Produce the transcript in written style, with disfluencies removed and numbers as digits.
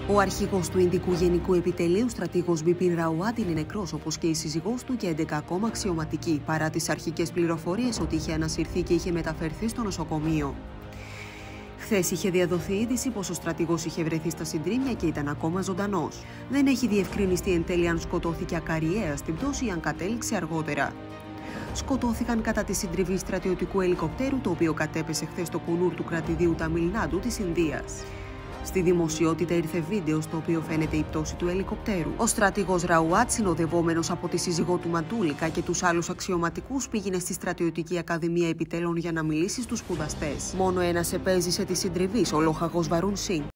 Ο αρχηγός του Ινδικού Γενικού Επιτελείου, στρατηγός Μπιπίν Ραουάτ, είναι νεκρός, όπως και η σύζυγός του και 11 ακόμα αξιωματικοί, παρά τις αρχικές πληροφορίες ότι είχε ανασυρθεί και είχε μεταφερθεί στο νοσοκομείο. Χθες είχε διαδοθεί είδηση πως ο στρατηγός είχε βρεθεί στα συντρίμμια και ήταν ακόμα ζωντανός. Δεν έχει διευκρινιστεί εν τέλει αν σκοτώθηκε ακαριέα στην πτώση ή αν κατέληξε αργότερα. Σκοτώθηκαν κατά τη συντριβή στρατιωτικού ελικοπτέρου, το οποίο κατέπεσε χθες στο κουνούρ του κρατηδίου Ταμιλνάντου της Ινδίας. Στη δημοσιότητα ήρθε βίντεο στο οποίο φαίνεται η πτώση του ελικοπτέρου. Ο στρατηγός Ραουάτ, συνοδευόμενος από τη σύζυγό του Μαντούλικα και τους άλλους αξιωματικούς, πήγαινε στη Στρατιωτική Ακαδημία Επιτέλων για να μιλήσει στους σπουδαστές. Μόνο ένας επέζησε τη συντριβή, ο λοχαγός Βαρούν Σινγκ.